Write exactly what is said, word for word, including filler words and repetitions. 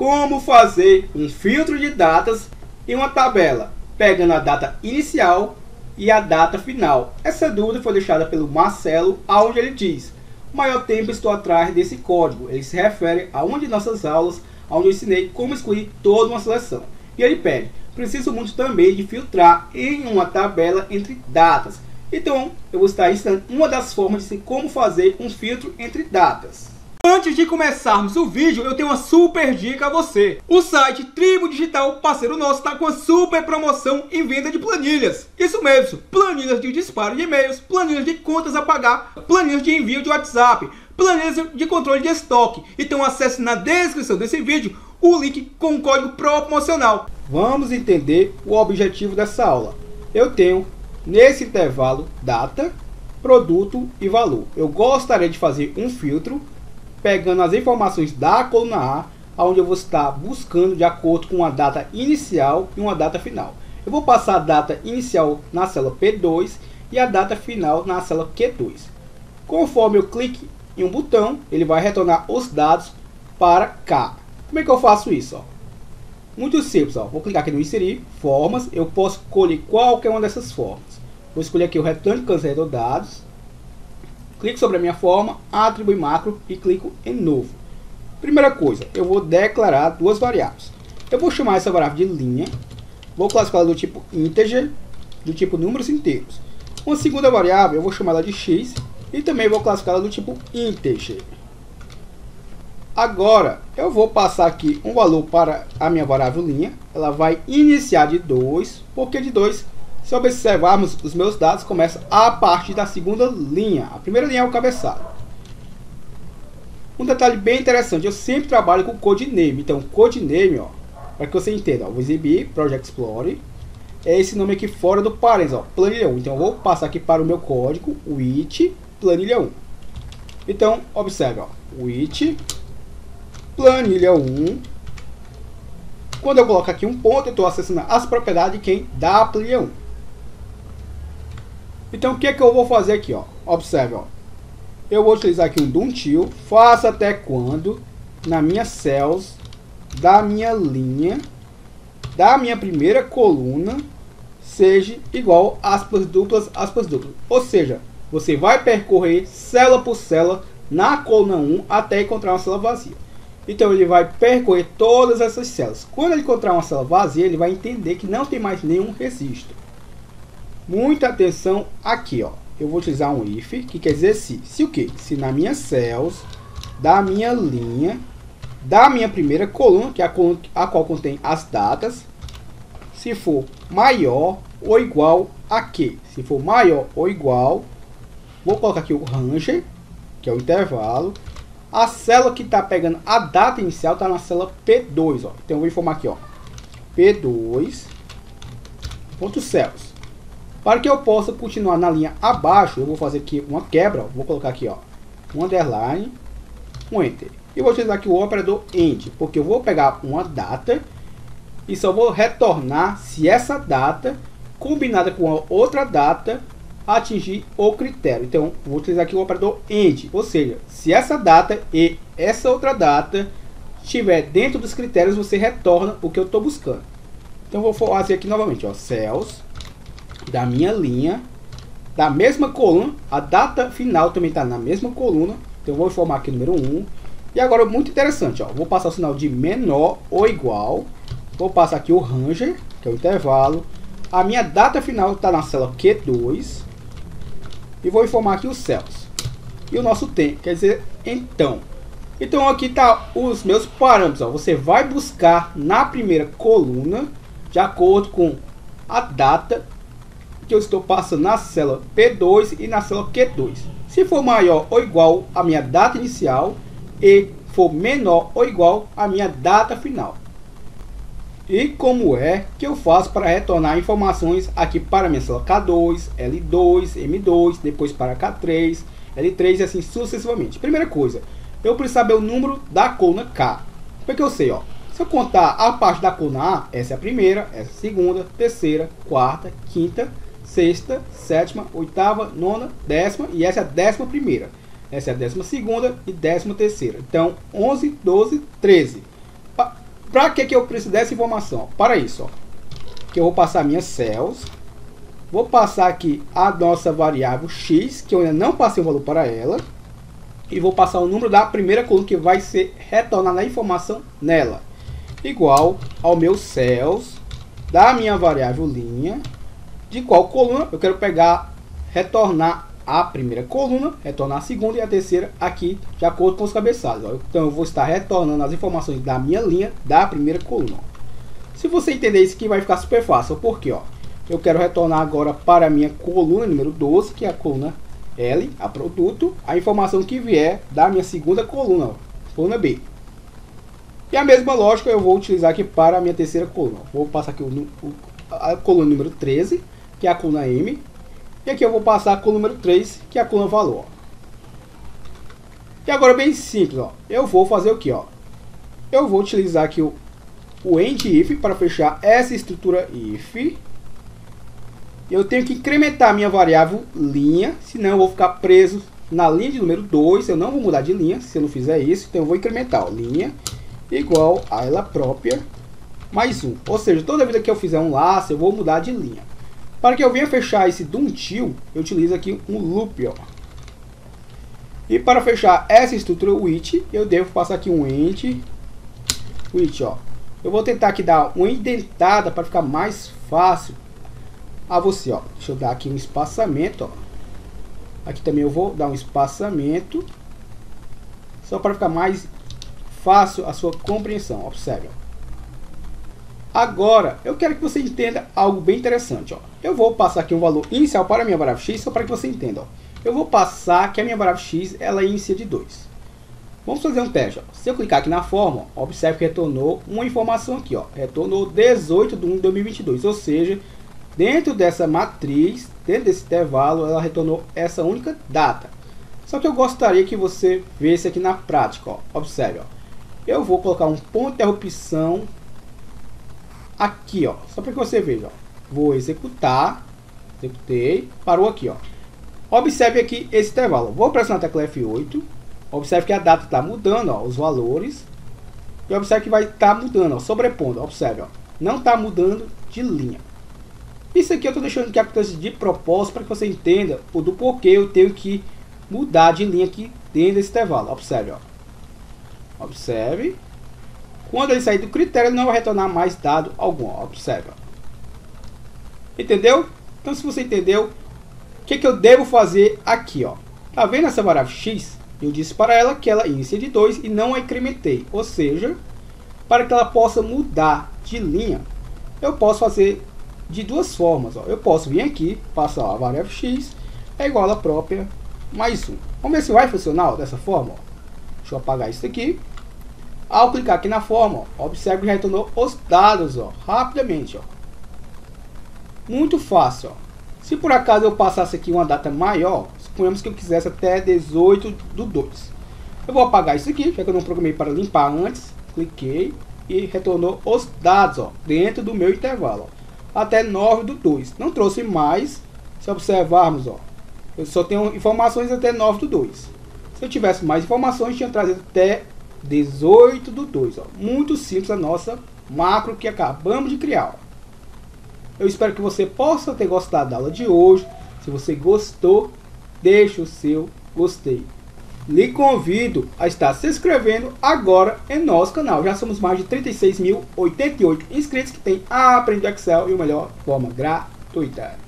como fazer um filtro de datas em uma tabela, pegando a data inicial e a data final. Essa dúvida foi deixada pelo Marcelo, onde ele diz: maior tempo estou atrás desse código. Ele se refere a uma de nossas aulas, onde eu ensinei como excluir toda uma seleção. E ele pede: preciso muito também de filtrar em uma tabela entre datas. Então, eu vou estar ensinando uma das formas de como fazer um filtro entre datas. Antes de começarmos o vídeo, eu tenho uma super dica a você. O site Tribo Digital, parceiro nosso, está com uma super promoção em venda de planilhas. Isso mesmo, planilhas de disparo de e-mails, planilhas de contas a pagar, planilhas de envio de WhatsApp, planilhas de controle de estoque. Então acesse na descrição desse vídeo o link com o código promocional. Vamos entender o objetivo dessa aula. Eu tenho nesse intervalo data, produto e valor. Eu gostaria de fazer um filtro pegando as informações da coluna A, onde eu vou estar buscando de acordo com uma data inicial e uma data final. Eu vou passar a data inicial na célula P dois e a data final na célula Q dois. Conforme eu clique em um botão, ele vai retornar os dados para cá. Como é que eu faço isso? Ó? Muito simples. Ó. Vou clicar aqui no inserir, formas. Eu posso escolher qualquer uma dessas formas. Vou escolher aqui o retorno de campos arredondados. Clico sobre a minha forma, atribui macro e clico em novo. Primeira coisa, eu vou declarar duas variáveis. Eu vou chamar essa variável de linha. Vou classificá-la do tipo integer, do tipo números inteiros. Uma segunda variável, eu vou chamar ela de x e também vou classificá-la do tipo integer. Agora, eu vou passar aqui um valor para a minha variável linha. Ela vai iniciar de dois, porque de dois, se observarmos, os meus dados começam a partir da segunda linha. A primeira linha é o cabeçalho. Um detalhe bem interessante, eu sempre trabalho com codename. Então, codename, ó, para que você entenda, ó, vou exibir Project Explorer. É esse nome aqui fora do parênteses, ó, planilha um. Então, eu vou passar aqui para o meu código, with planilha um. Então, observe, ó, with planilha um. Quando eu coloco aqui um ponto, eu estou acessando as propriedades de quem? Da planilha um. Então, o que é que eu vou fazer aqui? Ó? Observe, ó. Eu vou utilizar aqui um do until, faça até quando, na minha cells, da minha linha, da minha primeira coluna, seja igual aspas duplas, aspas duplas. Ou seja, você vai percorrer célula por célula na coluna um até encontrar uma célula vazia. Então, ele vai percorrer todas essas células. Quando ele encontrar uma célula vazia, ele vai entender que não tem mais nenhum registro. Muita atenção aqui, ó. Eu vou utilizar um if, que quer dizer se. Se o quê? Se na minha cells, da minha linha, da minha primeira coluna, que é a coluna a qual contém as datas, se for maior ou igual a quê? Se for maior ou igual, vou colocar aqui o range, que é o intervalo. A célula que está pegando a data inicial está na célula P dois, ó. Então eu vou informar aqui, ó, P dois ponto cells. Para que eu possa continuar na linha abaixo, eu vou fazer aqui uma quebra, ó. Vou colocar aqui, ó, um underline, um enter. E vou utilizar aqui o operador end, porque eu vou pegar uma data e só vou retornar se essa data combinada com a outra data atingir o critério. Então, vou utilizar aqui o operador end, ou seja, se essa data e essa outra data estiver dentro dos critérios, você retorna o que eu estou buscando. Então, vou fazer aqui novamente, ó, cells da minha linha, da mesma coluna, a data final também está na mesma coluna. Então, eu vou informar aqui o número um. E agora, muito interessante, ó, vou passar o sinal de menor ou igual. Vou passar aqui o range, que é o intervalo. A minha data final está na célula Q dois. E vou informar aqui os cells. E o nosso tempo, quer dizer, então. Então, aqui tá os meus parâmetros, ó. Você vai buscar na primeira coluna, de acordo com a data que eu estou passando na célula P dois e na célula Q dois. Se for maior ou igual à minha data inicial e for menor ou igual à minha data final. E como é que eu faço para retornar informações aqui para a minha célula K dois, L dois, M dois, depois para K três, L três e assim sucessivamente. Primeira coisa, eu preciso saber o número da coluna K. Porque eu sei, ó, se eu contar a parte da coluna A, essa é a primeira, essa é a segunda, terceira, quarta, quinta, sexta, sétima, oitava, nona, décima e essa é a décima primeira. Essa é a décima segunda e décima terceira. Então, onze, doze, treze. Para que, que eu preciso dessa informação? Para isso, ó, que eu vou passar minhas cells, vou passar aqui a nossa variável x, que eu ainda não passei o valor para ela, e vou passar o número da primeira coluna que vai ser retornada a informação nela, igual ao meu cells da minha variável linha, de qual coluna eu quero pegar, retornar a primeira coluna, retornar a segunda e a terceira aqui de acordo com os cabeçalhos. Ó. Então eu vou estar retornando as informações da minha linha da primeira coluna. Se você entender isso aqui vai ficar super fácil, porque ó, eu quero retornar agora para a minha coluna número doze, que é a coluna L, a produto, a informação que vier da minha segunda coluna, ó, coluna B. E a mesma lógica eu vou utilizar aqui para a minha terceira coluna. Vou passar aqui o, o, a coluna número treze, que é a coluna M. E aqui eu vou passar a coluna número três, que é a coluna valor. Ó. E agora bem simples, ó. Eu vou fazer o que, ó? Eu vou utilizar aqui o, o end if para fechar essa estrutura if. Eu tenho que incrementar a minha variável linha, senão eu vou ficar preso na linha de número dois. Eu não vou mudar de linha se eu não fizer isso. Então eu vou incrementar, ó, linha igual a ela própria mais um. Ou seja, toda vez que eu fizer um laço, eu vou mudar de linha. Para que eu venha fechar esse do until, eu utilizo aqui um loop, ó. E para fechar essa estrutura which, eu devo passar aqui um end which, ó. Eu vou tentar aqui dar uma indentada para ficar mais fácil a você, ó. Deixa eu dar aqui um espaçamento, ó. Aqui também eu vou dar um espaçamento, só para ficar mais fácil a sua compreensão. Observe, ó. Agora, eu quero que você entenda algo bem interessante, ó. Eu vou passar aqui um valor inicial para a minha variável x, só para que você entenda, ó. Eu vou passar que a minha variável x, ela inicia de dois. Vamos fazer um teste, ó. Se eu clicar aqui na forma, ó, observe que retornou uma informação aqui, ó. Retornou dezoito de um de dois mil e vinte e dois, ou seja, dentro dessa matriz, dentro desse intervalo, ela retornou essa única data. Só que eu gostaria que você visse aqui na prática, ó. Observe, ó. Eu vou colocar um ponto de interrupção aqui, ó, só para que você veja, ó. Vou executar, executei, parou aqui, ó. Observe aqui esse intervalo. Vou pressionar a tecla F oito. Observe que a data está mudando, ó, os valores. E observe que vai estar tá mudando, ó, sobrepondo. Observe, ó, não está mudando de linha. Isso aqui eu estou deixando que aconteça de propósito para que você entenda o do porquê eu tenho que mudar de linha aqui dentro desse intervalo. Observe, ó. Observe. Quando ele sair do critério, ele não vai retornar mais dado algum. Observe. Entendeu? Então, se você entendeu, o que, que eu devo fazer aqui? Ó? Tá vendo essa variável x? Eu disse para ela que ela inicia de dois e não a incrementei. Ou seja, para que ela possa mudar de linha, eu posso fazer de duas formas. Ó. Eu posso vir aqui, passar a variável x é igual a própria mais um. Vamos ver se vai funcionar ó, dessa forma. Ó. Deixa eu apagar isso aqui. Ao clicar aqui na forma, ó, observe que já retornou os dados ó, rapidamente. Ó. Muito fácil. Ó. Se por acaso eu passasse aqui uma data maior, suponhamos que eu quisesse até dezoito do dois. Eu vou apagar isso aqui, já que eu não programei para limpar antes. Cliquei e retornou os dados ó, dentro do meu intervalo. Ó, até nove do dois. Não trouxe mais. Se observarmos, ó, eu só tenho informações até nove do dois. Se eu tivesse mais informações, tinha trazido até dezoito do dois. Ó. Muito simples a nossa macro que acabamos de criar. Ó. Eu espero que você possa ter gostado da aula de hoje. Se você gostou, deixe o seu gostei. Lhe convido a estar se inscrevendo agora em nosso canal. Já somos mais de trinta e seis mil e oitenta e oito inscritos que têm aprendido Excel e o melhor, forma gratuita.